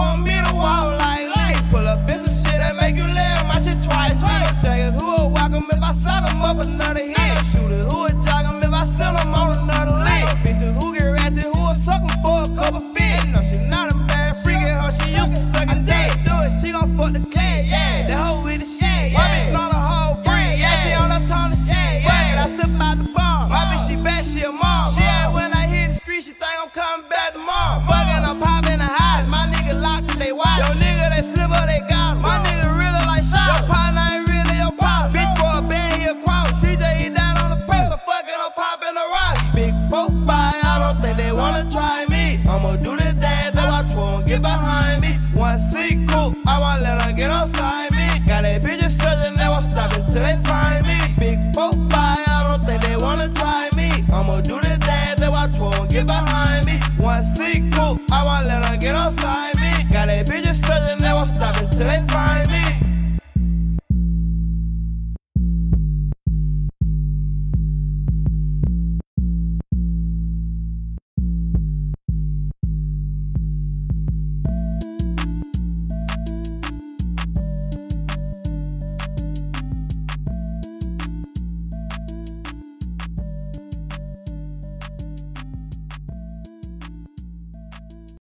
want me to walk like Lee. Pull up in some shit that make you laugh, my shit twice. Jaggers who will whack 'em if I set 'em up another hit. Shooters who will jog 'em if I send 'em on another lick. Bitches who get ratchet who will suck 'em for a couple feet. No, she not a bad freak at her, she used to suck a dick. Do it, she gon' fuck the clip, yeah. The hoe with the shit, yeah. My bitch not a whole brick, yeah. She on her tone of shit, yeah. I sip out the bar. My bitch, she bad, she a mom. She ain't when I hit the street, she think I'm coming back tomorrow. Fuckin', I'm poppin' the house. My nigga locked and they watch. Yo nigga, they slip or they got 'em. My nigga really like shot. Your partner ain't really your pop. Bitch for a bed, he a cross. TJ, he down on the press. So fuckin', I'm poppin' the rock. Big 4-5, I don't think they wanna try me. I'ma do the dance, they watch won't get behind me. One C coupe, I won't let her get outside me. Got that bitch searching, they won't stop until they find me. Big 4-5, I don't think they wanna try me. I'ma do the dance, they watch won't get behind me. One C coupe, I won't let